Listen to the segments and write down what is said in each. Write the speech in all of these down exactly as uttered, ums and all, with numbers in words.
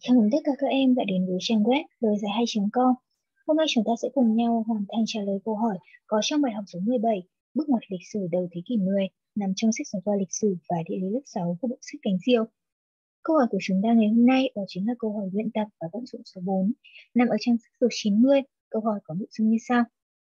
Chào mừng tất cả các em đã đến với trang web lời giải hay chấm com. Hôm nay chúng ta sẽ cùng nhau hoàn thành trả lời câu hỏi có trong bài học số mười bảy, bước ngoặt lịch sử đầu thế kỷ mười, nằm trong sách giáo khoa lịch sử và địa lý lớp sáu của bộ sách Cánh Diều. Câu hỏi của chúng ta ngày hôm nay đó chính là câu hỏi luyện tập và vận dụng số bốn, nằm ở trang sách số chín mươi. Câu hỏi có nội dung như sau.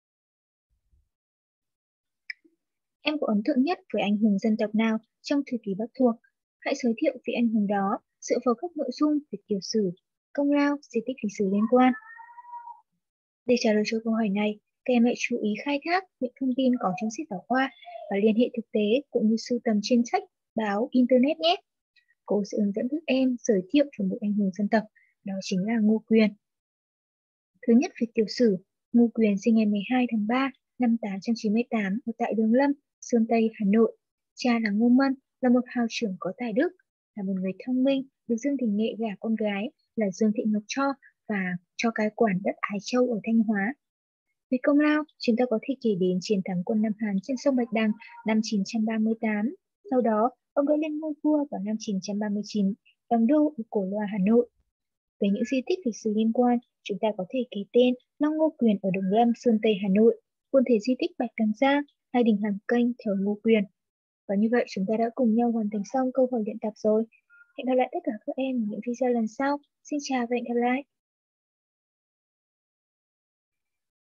Em có ấn tượng nhất với anh hùng dân tộc nào trong thời kỳ Bắc thuộc? Hãy giới thiệu vị anh hùng đó dựa vào các nội dung về tiểu sử, công lao, di tích lịch sử liên quan. Để trả lời cho câu hỏi này, các em hãy chú ý khai thác những thông tin có trong sách giáo khoa và liên hệ thực tế cũng như sưu tầm trên sách, báo, internet nhé. Cô sẽ hướng dẫn các em giới thiệu về một anh hùng dân tộc, đó chính là Ngô Quyền. Thứ nhất về tiểu sử, Ngô Quyền sinh ngày mười hai tháng ba năm tám trăm chín mươi tám ở tại Đường Lâm, Sơn Tây, Hà Nội. Cha là Ngô Mân, là một hào trưởng có tài đức, là một người thông minh, được Dương Thị Nghệ gả con gái là Dương Thị Ngọc cho và cho cai quản đất Ái Châu ở Thanh Hóa. Về công lao, chúng ta có thể kể đến chiến thắng quân Nam Hán trên sông Bạch Đằng năm chín trăm ba mươi tám. Sau đó, ông đã lên ngôi vua vào năm chín trăm ba mươi chín, đóng đô ở Cổ Loa, Hà Nội. Về những di tích lịch sử liên quan, chúng ta có thể kể tên Lăng Ngô Quyền ở Đường Lâm, Sơn Tây, Hà Nội, quần thể di tích Bạch Đằng Giang, hay đình Hàm Kênh thờ Ngô Quyền. Và như vậy chúng ta đã cùng nhau hoàn thành xong câu hỏi luyện tập rồi. Hẹn gặp lại tất cả các em ở những video lần sau. Xin chào và hẹn gặp lại.